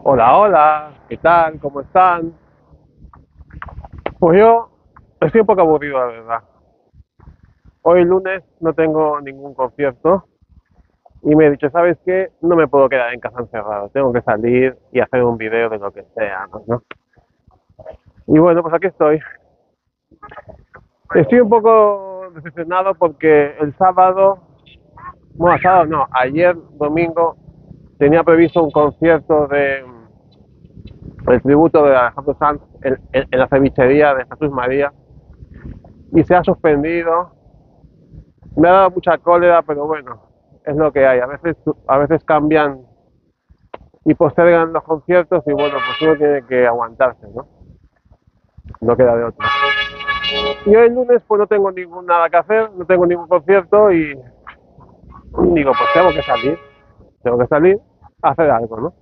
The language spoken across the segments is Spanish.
Hola, hola, ¿qué tal? ¿Cómo están? Pues yo estoy un poco aburrido, la verdad. Hoy lunes no tengo ningún concierto y me he dicho, ¿sabes qué? No me puedo quedar en casa encerrado, tengo que salir y hacer un video de lo que sea, pues, ¿no? Y bueno, pues aquí estoy. Estoy un poco decepcionado porque el sábado, bueno, sábado no, ayer domingo tenía previsto un concierto de el tributo de Alejandro Sanz en la cevichería de Jesús María y se ha suspendido. Me ha dado mucha cólera, pero bueno, es lo que hay. A veces cambian y postergan los conciertos y bueno, pues uno tiene que aguantarse, ¿no? No queda de otra. Y hoy el lunes pues no tengo nada que hacer, no tengo ningún concierto y digo, pues tengo que salir a hacer algo, ¿no?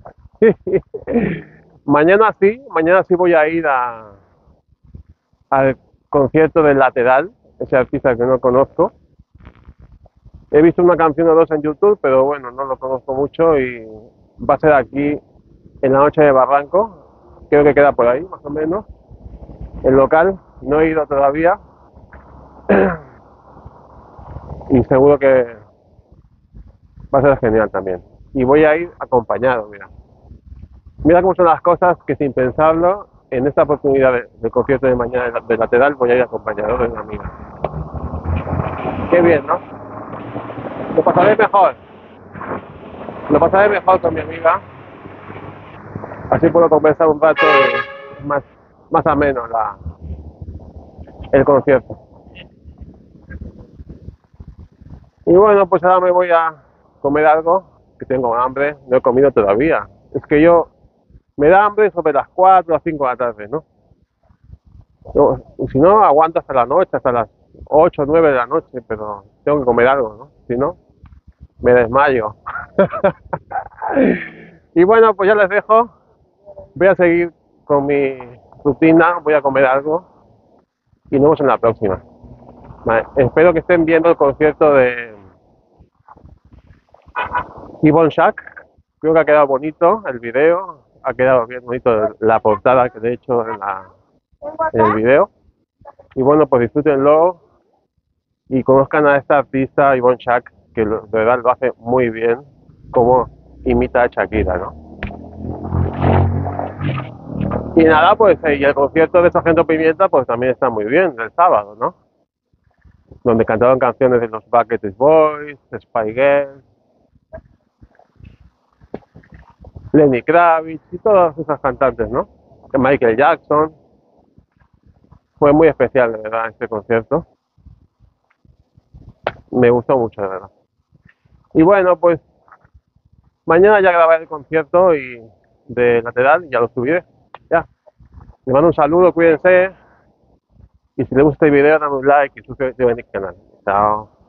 Mañana sí voy a ir al concierto del Lateral, ese artista que no conozco. He visto una canción o dos en YouTube, pero bueno, no lo conozco mucho y va a ser aquí en la noche de Barranco. Creo que queda por ahí, más o menos. El local, no he ido todavía y seguro que va a ser genial también. Y voy a ir acompañado, mira. Mira cómo son las cosas que sin pensarlo, en esta oportunidad del concierto de mañana de Lateral voy a ir acompañado de una amiga. Qué bien, ¿no? Lo pasaré mejor. Lo pasaré mejor con mi amiga. Así puedo conversar un rato más, más ameno el concierto. Y bueno, pues ahora me voy a comer algo, que tengo hambre, no he comido todavía. Es que yo me da hambre sobre las 4 o 5 de la tarde, ¿no? Si no, aguanto hasta la noche, hasta las 8 o 9 de la noche, pero tengo que comer algo, ¿no? Si no, me desmayo. Y bueno, pues ya les dejo. Voy a seguir con mi rutina, voy a comer algo y nos vemos en la próxima. Vale, espero que estén viendo el concierto de Yvonne Shack. Creo que ha quedado bonito el video, ha quedado bien bonito la portada que he hecho en el video. Y bueno, pues disfrútenlo y conozcan a esta artista Yvonne Shack, que de verdad lo hace muy bien, como imita a Shakira, ¿no? Y nada, pues y el concierto de Sargento Pimienta pues también está muy bien, el sábado, ¿no? Donde cantaron canciones de los Backstreet Boys, Spy Girls, Lenny Kravitz y todas esas cantantes, ¿no? Michael Jackson. Fue muy especial, de verdad, este concierto. Me gustó mucho, de verdad. Y bueno, pues mañana ya grabaré el concierto y de Lateral, ya lo subiré. Ya. Les mando un saludo, cuídense. Y si les gusta este video, dame un like y suscríbete a mi canal. Chao.